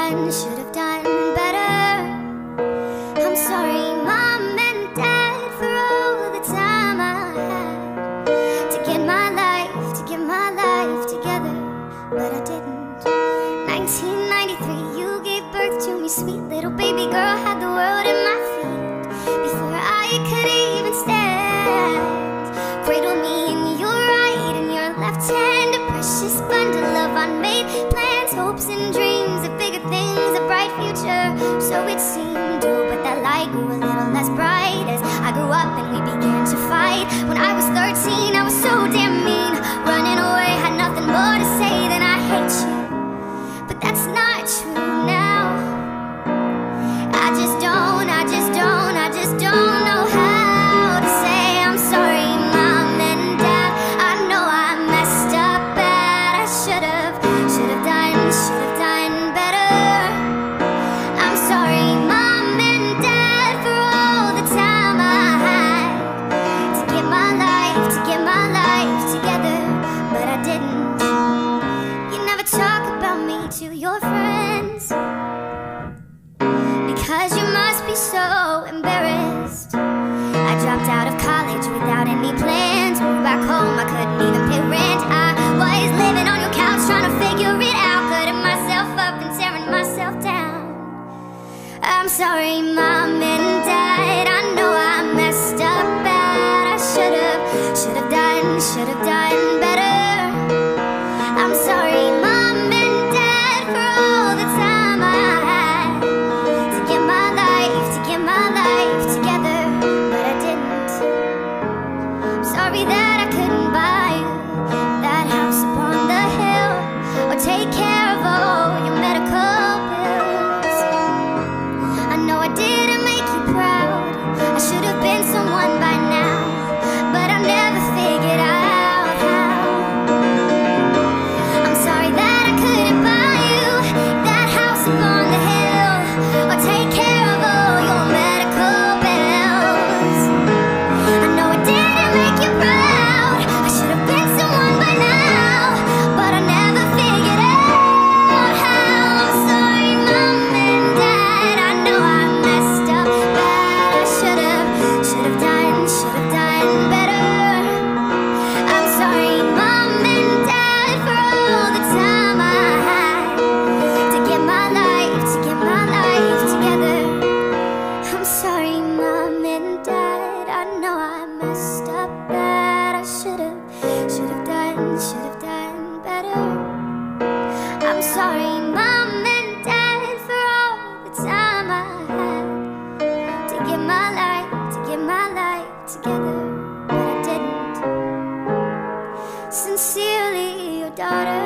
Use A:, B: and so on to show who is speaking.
A: have done better. I'm sorry, Mom and Dad, for all the time I had to get my life together, but I didn't. 1993, you gave birth to me, sweet little baby girl, had the world at my feet before I could even stand. Cradled me in your right and your left hand, a precious bundle of unmade plans, hopes and dreams of bigger things, a bright future, so it seemed. Oh, but that light grew a little less bright as I grew up and we began to fight. When I was 13, I was so damn mean, running away, had nothing more to say than I hate you. But that's not true now. I just don't know how to say I'm sorry, Mom and Dad. I know I messed up bad. I should have done better. I'm sorry, Mom and Dad, for all the time I had to get my life together, but I didn't. You never talk about me to your friends because you must be so embarrassed. I dropped out of college without any plans, moved back home, I couldn't even pay rent. I was living on your couch trying to figure it out, cutting myself up and tearing myself down. I'm sorry, Mom and Dad, I know I messed up bad. I should have done better. I'm sorry, Mom and Dad, for all the time I had to get my life together, but I didn't. I'm sorry that I couldn't buy you that house upon the hill, or take care of all your medical bills. I know I didn't make you proud, I should have been someone by now, but I never figured out how. I'm sorry that I couldn't buy you that house upon the hill, or take care of all your medical bills. I know I didn't make you proud, I should have been someone by now, but I never figured out how. I'm sorry, Mom and Dad, I know I messed up bad. I should have done better. I'm sorry, Mom and Dad, for all the time I had to get my life together. I'm sorry, Mom and Dad, I know I messed up bad. I should have done better. I'm sorry, Mom and Dad, for all the time I had to get my life together, but I didn't. Sincerely, your daughter.